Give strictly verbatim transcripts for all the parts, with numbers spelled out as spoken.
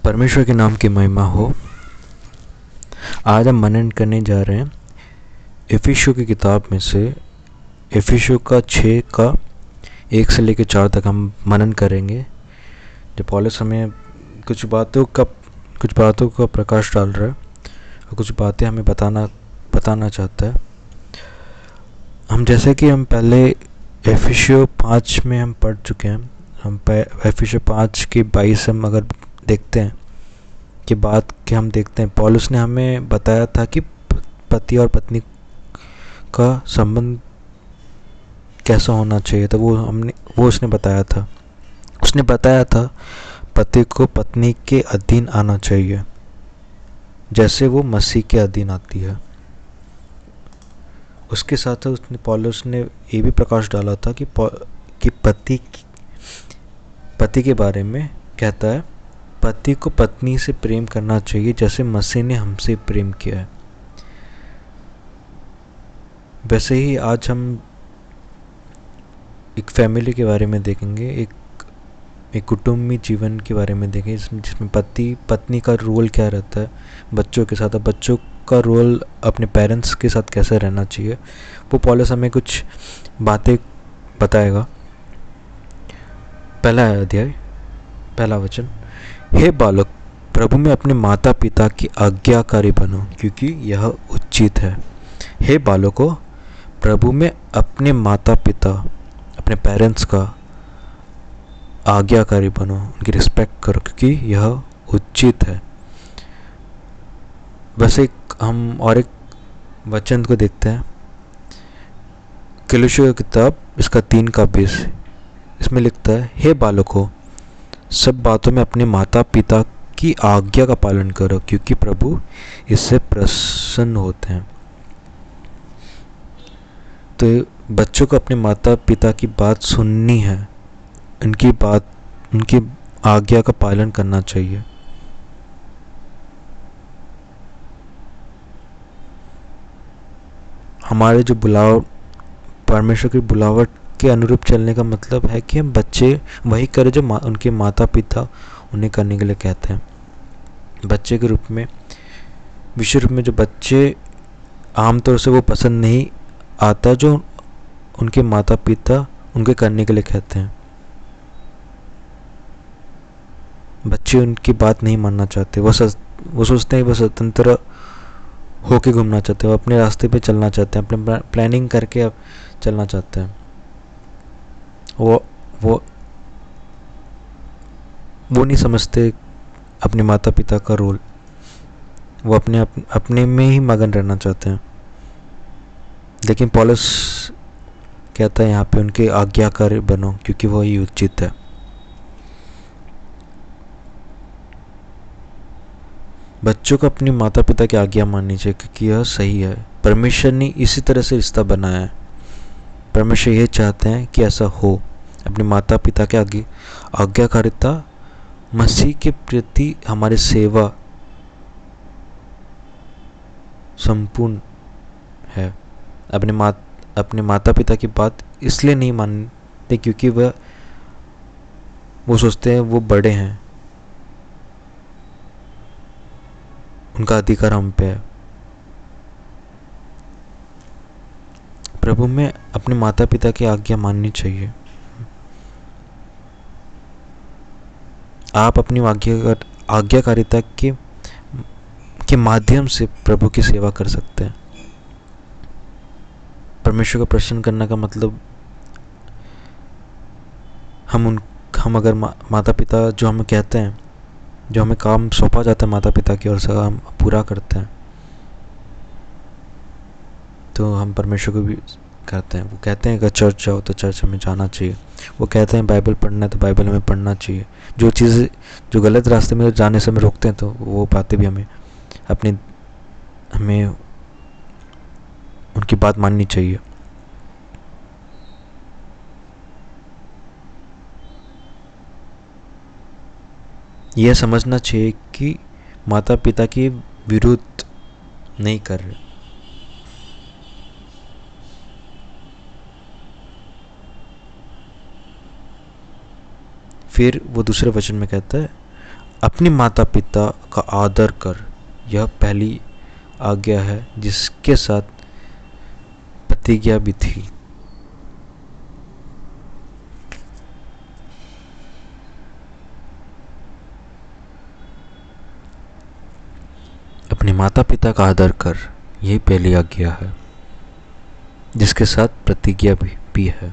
परमेश्वर के नाम की महिमा हो। आज हम मनन करने जा रहे हैं इफिसियों की किताब में से इफिसियों का छः का एक से लेकर चार तक हम मनन करेंगे। जब पौलुस हमें कुछ बातों का कुछ बातों का प्रकाश डाल रहा है और कुछ बातें हमें बताना बताना चाहता है। हम जैसे कि हम पहले इफिसियों पाँच में हम पढ़ चुके हैं। हम इफिसियों पाँच की बाईस हम अगर देखते हैं कि बात कि हम देखते हैं पौलुस ने हमें बताया था कि पति और पत्नी का संबंध कैसा होना चाहिए था। वो हमने वो उसने बताया था उसने बताया था पति को पत्नी के अधीन आना चाहिए जैसे वो मसीह के अधीन आती है। उसके साथ उसने पौलुस ने ये भी प्रकाश डाला था कि कि पति पति के बारे में कहता है पति को पत्नी से प्रेम करना चाहिए जैसे मसीह ने हमसे प्रेम किया है। वैसे ही आज हम एक फैमिली के बारे में देखेंगे, एक एक कुटुंबी जीवन के बारे में देखेंगे जिसमें पति पत्नी का रोल क्या रहता है बच्चों के साथ। बच्चों का रोल अपने पेरेंट्स के साथ कैसे रहना चाहिए वो पौलुस हमें कुछ बातें बताएगा। पहला अध्याय पहला वचन, हे बालक प्रभु में अपने माता पिता की आज्ञाकारी बनो क्योंकि यह उचित है। हे बालकों प्रभु में अपने माता पिता अपने पेरेंट्स का आज्ञाकारी बनो, उनकी रिस्पेक्ट करो क्योंकि यह उचित है। बस एक हम और एक वचन को देखते हैं। कलीसियों की किताब इसका तीन का बीस इसमें लिखता है, हे बालकों सब बातों में अपने माता पिता की आज्ञा का पालन करो क्योंकि प्रभु इससे प्रसन्न होते हैं। तो बच्चों को अपने माता पिता की बात सुननी है, उनकी बात उनकी आज्ञा का पालन करना चाहिए। हमारे जो बुलाव परमेश्वर की बुलावट के अनुरूप चलने का मतलब है कि हम बच्चे वही करें जो मा, उनके माता पिता उन्हें करने के लिए कहते हैं। बच्चे के रूप में विशेष रूप में जो बच्चे आमतौर से वो पसंद नहीं आता जो उनके माता पिता उनके करने के लिए कहते हैं। बच्चे उनकी बात नहीं मानना चाहते, वो सच, वो सोचते हैं वो स्वतंत्र होके घूमना चाहते हैं, वो अपने रास्ते पे चलना चाहते हैं, अपने प्लानिंग करके अब चलना चाहते हैं। वो वो वो नहीं समझते अपने माता पिता का रोल, वो अपने अप, अपने में ही मगन रहना चाहते हैं। लेकिन पौलुस कहता है यहाँ पे उनके आज्ञाकारी बनो क्योंकि वो ही उचित है। बच्चों को अपनी माता पिता की आज्ञा माननी चाहिए क्योंकि यह सही है। परमेश्वर ने इसी तरह से रिश्ता बनाया है। परमेश्वर ये चाहते हैं कि ऐसा हो। अपने माता पिता के आगे आज्ञाकारिता मसीह के प्रति हमारी सेवा संपूर्ण है। अपने मात अपने माता पिता की बात इसलिए नहीं मानते क्योंकि वह वो सोचते हैं वो बड़े हैं, उनका अधिकार हम पे है। प्रभु में अपने माता पिता की आज्ञा माननी चाहिए। आप अपनी आज्ञा आज्ञाकारिता के के माध्यम से प्रभु की सेवा कर सकते हैं। परमेश्वर को प्रसन्न करने का मतलब हम उन हम अगर मा, माता पिता जो हमें कहते हैं, जो हमें काम सौंपा जाता है माता पिता की ओर से हम पूरा करते हैं तो हम परमेश्वर को भी करते हैं। वो कहते हैं अगर चर्च जाओ तो चर्च हमें जाना चाहिए। वो कहते हैं बाइबल पढ़ना है तो बाइबल हमें पढ़ना चाहिए। जो चीज़ें जो गलत रास्ते में जाने से हमें रोकते हैं तो वो बातें भी हमें अपनी हमें उनकी बात माननी चाहिए। यह समझना चाहिए कि माता पिता के विरुद्ध नहीं कर रहे। फिर वो दूसरे वचन में कहता है अपने माता पिता का आदर कर, यह पहली आज्ञा है जिसके साथ प्रतिज्ञा भी थी। अपने माता पिता का आदर कर, यही पहली आज्ञा है जिसके साथ प्रतिज्ञा भी, भी है।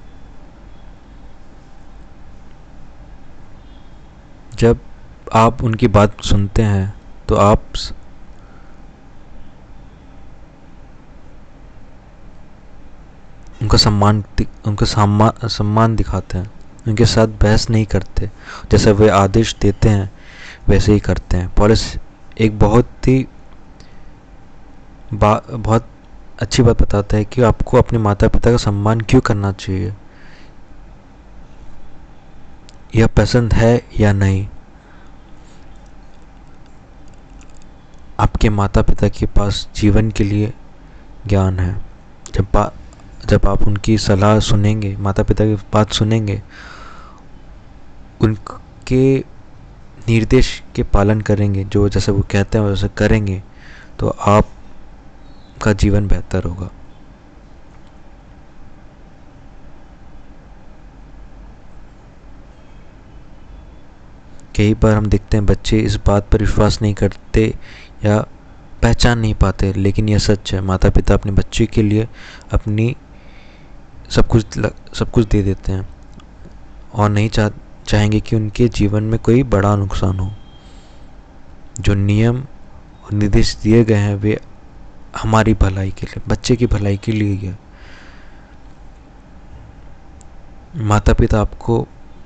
जब आप उनकी बात सुनते हैं तो आप उनका सम्मान उनका सम्मान सम्मान दिखाते हैं, उनके साथ बहस नहीं करते, जैसे वे आदेश देते हैं वैसे ही करते हैं। पौलुस एक बहुत ही बहुत अच्छी बात बताता है कि आपको अपने माता पिता का सम्मान क्यों करना चाहिए, यह पसंद है या नहीं। आपके माता पिता के पास जीवन के लिए ज्ञान है। जब आ, जब आप उनकी सलाह सुनेंगे, माता पिता की बात सुनेंगे, उनके निर्देश के पालन करेंगे, जो जैसे वो कहते हैं वैसे करेंगे, तो आपका जीवन बेहतर होगा। कई बार हम देखते हैं बच्चे इस बात पर विश्वास नहीं करते या पहचान नहीं पाते, लेकिन यह सच है। माता पिता अपने बच्चे के लिए अपनी सब कुछ सब कुछ दे देते हैं और नहीं चाह चाहेंगे कि उनके जीवन में कोई बड़ा नुकसान हो। जो नियम और निर्देश दिए गए हैं वे हमारी भलाई के लिए, बच्चे की भलाई के लिए है। माता पिता आपको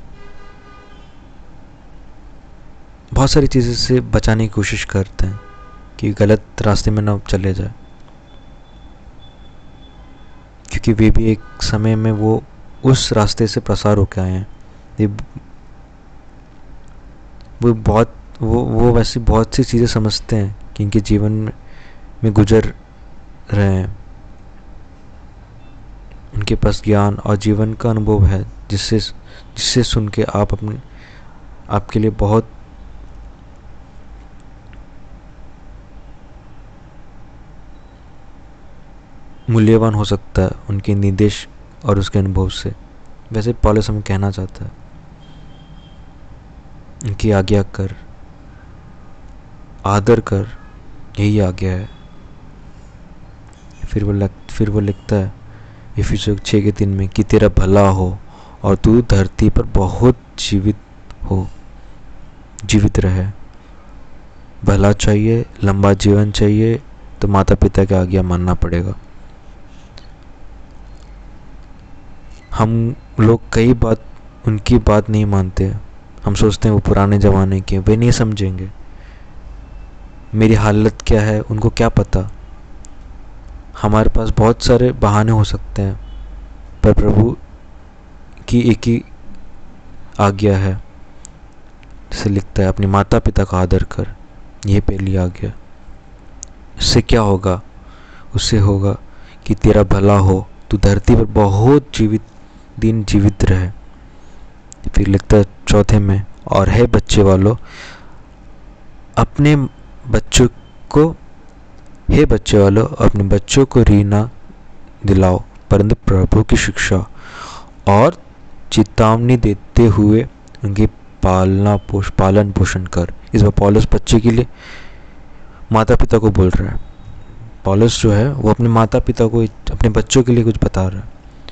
बहुत सारी चीज़ों से बचाने की कोशिश करते हैं कि गलत रास्ते में ना चले जाए, क्योंकि वे भी एक समय में वो उस रास्ते से प्रसार होकर आए हैं। वो बहुत वो वो वैसी बहुत सी चीज़ें समझते हैं कि इनके जीवन में, में गुजर रहे हैं। उनके पास ज्ञान और जीवन का अनुभव है जिससे जिससे सुन के आप अपने आपके लिए बहुत मूल्यवान हो सकता है, उनके निर्देश और उसके अनुभव से। वैसे पौलुस हमें कहना चाहता है उनकी आज्ञा कर, आदर कर, यही आज्ञा है। फिर वो लग फिर वो लिखता है इफिसियों छः के तीन में कि तेरा भला हो और तू धरती पर बहुत जीवित हो जीवित रहे। भला चाहिए, लंबा जीवन चाहिए, तो माता पिता की आज्ञा मानना पड़ेगा। हम लोग कई बात उनकी बात नहीं मानते। हम सोचते हैं वो पुराने ज़माने के, वे नहीं समझेंगे मेरी हालत क्या है, उनको क्या पता। हमारे पास बहुत सारे बहाने हो सकते हैं, पर प्रभु की एक ही आज्ञा है, जिसे लिखता है अपने माता पिता का आदर कर, यह पहली आज्ञा। इससे क्या होगा? उससे होगा कि तेरा भला हो, तू धरती पर बहुत जीवित दिन जीवित रहे। फिर लिखता है चौथे में, और है बच्चे वालों अपने बच्चों को हे बच्चे वालों अपने बच्चों को रीना दिलाओ, परंतु प्रभु की शिक्षा और चेतावनी देते हुए उनकी पालना पोष पालन पोषण कर। इस बार पौलुस बच्चे के लिए माता पिता को बोल रहा है। पौलुस जो है वो अपने माता पिता को, अपने बच्चों के लिए कुछ बता रहा है।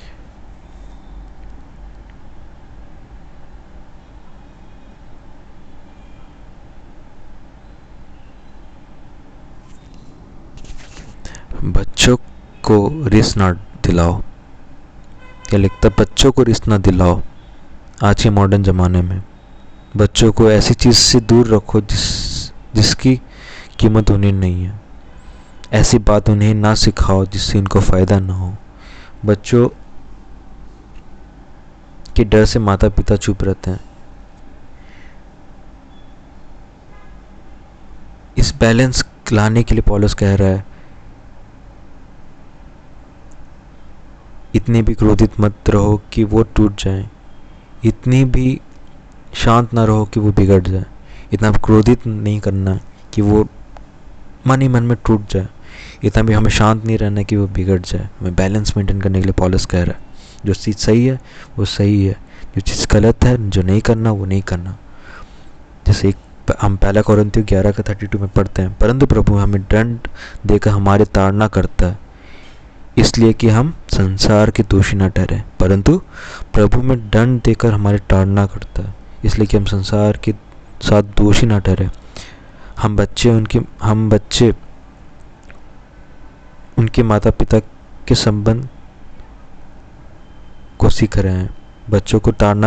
बच्चों को रिस ना दिलाओ, क्या लिखता है, बच्चों को रिस ना दिलाओ। आज के मॉडर्न ज़माने में बच्चों को ऐसी चीज़ से दूर रखो जिस जिसकी कीमत उन्हें नहीं है। ऐसी बात उन्हें ना सिखाओ जिससे उनको फ़ायदा ना हो। बच्चों के डर से माता पिता चुप रहते हैं। इस बैलेंस लाने के लिए पौलुस कह रहा है, इतने भी क्रोधित मत रहो कि वो टूट जाएं, इतनी भी शांत ना रहो कि वो बिगड़ जाए, इतना क्रोधित नहीं करना कि वो मन ही मन में टूट जाए, इतना भी हमें शांत नहीं रहना कि वो बिगड़ जाए। हमें बैलेंस मेंटेन करने के लिए पॉलस कह रहा है, जो चीज़ सही है वो सही है, जो चीज़ गलत है, जो नहीं करना वो नहीं करना। जैसे एक हम पहला कोरिन्थियों ग्यारह का थर्टी टू में पढ़ते हैं, परंतु प्रभु हमें दंड देकर हमारी ताड़ना करता है, इसलिए कि हम संसार के दोषी न ठहरे। परंतु प्रभु में दंड देकर हमारी ताड़ना करता है, इसलिए कि हम संसार के साथ दोषी न ठहरे। हम बच्चे उनके हम बच्चे उनके माता पिता के संबंध को सीख रहे हैं। बच्चों को ताड़ना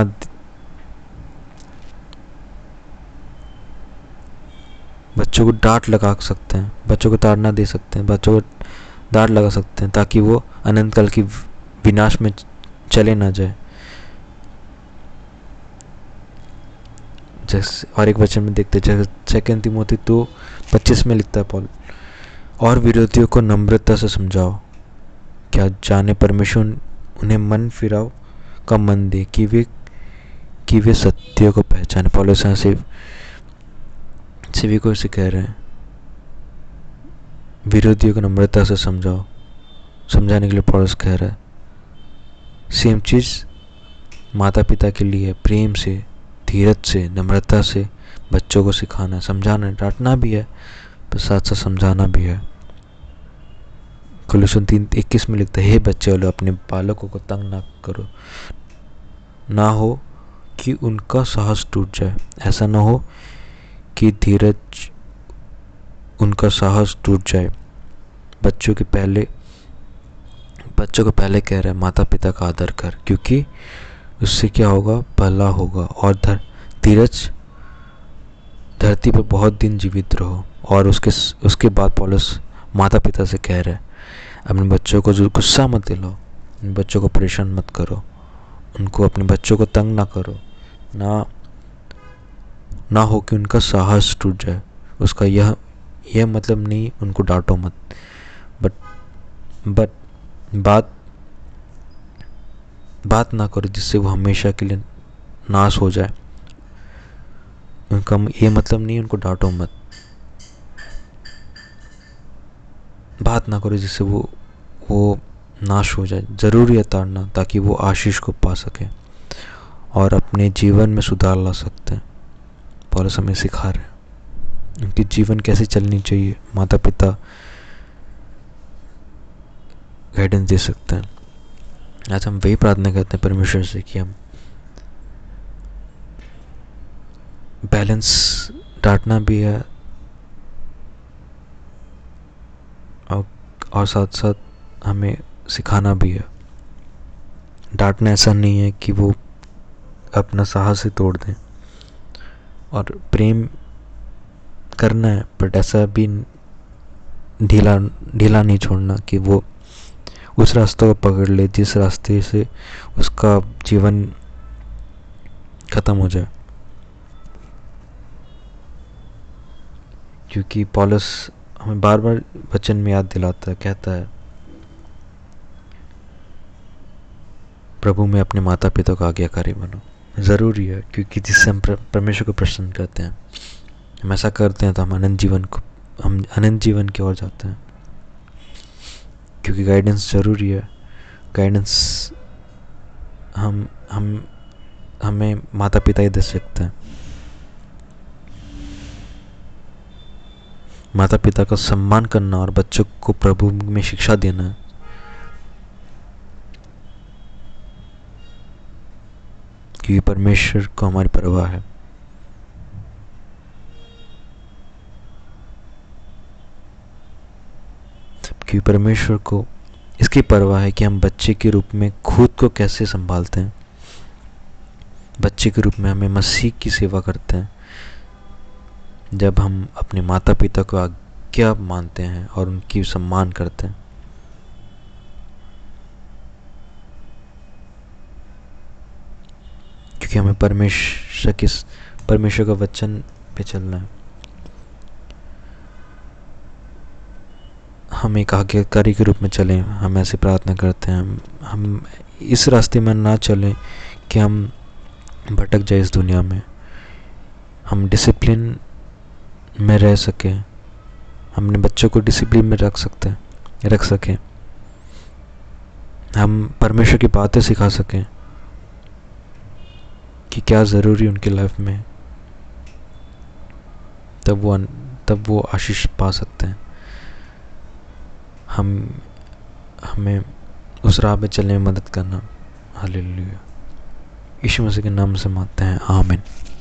बच्चों को डांट लगा सकते हैं, बच्चों को ताड़ना दे सकते हैं, बच्चों को डांट लगा सकते हैं, ताकि वो अनंत काल की विनाश में चले ना जाए। जैसे और एक वचन में देखते हैं, जैसे सेकंड तिमोथी दो पच्चीस में लिखता है पॉल, और विरोधियों को नम्रता से समझाओ, क्या जाने परमेश्वर उन्हें मन फिराव का मन दे कि वे कि वे सत्य को पहचाने। पौलुस से सभी को इसे कह रहे हैं, विरोधियों को नम्रता से समझाओ। समझाने के लिए पौलुस कह रहा है। सेम चीज़ माता पिता के लिए प्रेम से, धीरज से, नम्रता से बच्चों को सिखाना, समझाना, डांटना भी है पर साथ साथ समझाना भी है। कुलुसन तीन इक्कीस में लिखता है, हे बच्चे वालों अपने बालकों को तंग ना करो, ना हो कि उनका साहस टूट जाए। ऐसा ना हो कि धीरज उनका साहस टूट जाए। बच्चों के पहले बच्चों को पहले कह रहा है, माता पिता का आदर कर, क्योंकि उससे क्या होगा, भला होगा। और धर धीरज धरती पर बहुत दिन जीवित रहो। और उसके उसके बाद पौलुस माता पिता से कह रहा है, अपने बच्चों को जो गुस्सा मत दिलाओ, अपने बच्चों को परेशान मत करो, उनको अपने बच्चों को तंग ना करो, ना ना हो कि उनका साहस टूट जाए। उसका यह यह मतलब नहीं उनको डांटो मत, बट बट बात बात ना करो जिससे वो हमेशा के लिए नाश हो जाए। उनका ये मतलब नहीं उनको डांटो मत, बात ना करो जिससे वो वो नाश हो जाए। ज़रूरी है ताड़ना, ताकि वो आशीष को पा सके और अपने जीवन में सुधार ला सकते हैं। पौलुस हमें सिखा रहे हैं उनकी जीवन कैसे चलनी चाहिए। माता पिता गाइडेंस दे सकते हैं। आज हम वही प्रार्थना करते हैं परमेश्वर से कि हम बैलेंस, डांटना भी है और, और साथ साथ हमें सिखाना भी है। डांटना ऐसा नहीं है कि वो अपना साहस ही तोड़ दें, और प्रेम करना है बट ऐसा भी ढीला ढीला नहीं छोड़ना कि वो उस रास्ते को पकड़ ले जिस रास्ते से उसका जीवन खत्म हो जाए। क्योंकि पौलुस हमें बार बार वचन में याद दिलाता है, कहता है प्रभु में अपने माता पिता को आज्ञाकारी बनो। ज़रूरी है, क्योंकि जिससे हम परमेश्वर को प्रसन्न करते हैं, हम ऐसा करते हैं तो हम अनंत जीवन को हम अनंत जीवन की ओर जाते हैं। क्योंकि गाइडेंस ज़रूरी है। गाइडेंस हम हम हमें माता पिता ही दे सकते हैं। माता पिता का सम्मान करना और बच्चों को प्रभु में शिक्षा देना है। क्योंकि परमेश्वर को हमारी परवाह है। क्योंकि परमेश्वर को इसकी परवाह है कि हम बच्चे के रूप में खुद को कैसे संभालते हैं। बच्चे के रूप में हमें मसीह की सेवा करते हैं जब हम अपने माता पिता को आज्ञा मानते हैं और उनकी सम्मान करते हैं। क्योंकि हमें परमेश्वर के परमेश्वर का वचन पे चलना है। हम एक आज्ञाकारी के रूप में चलें, हम ऐसे प्रार्थना करते हैं। हम हम इस रास्ते में ना चलें कि हम भटक जाए इस दुनिया में। हम डिसिप्लिन में रह सकें, हम अपने बच्चों को डिसिप्लिन में रख सकते हैं रख सकें हम परमेश्वर की बातें सिखा सकें कि क्या ज़रूरी उनकी लाइफ में, तब वो तब वो आशीष पा सकते हैं। हम हमें उस राह पे चलने में मदद करना। हालेलुया। यीशु मसीह के नाम से मांगते हैं, आमीन।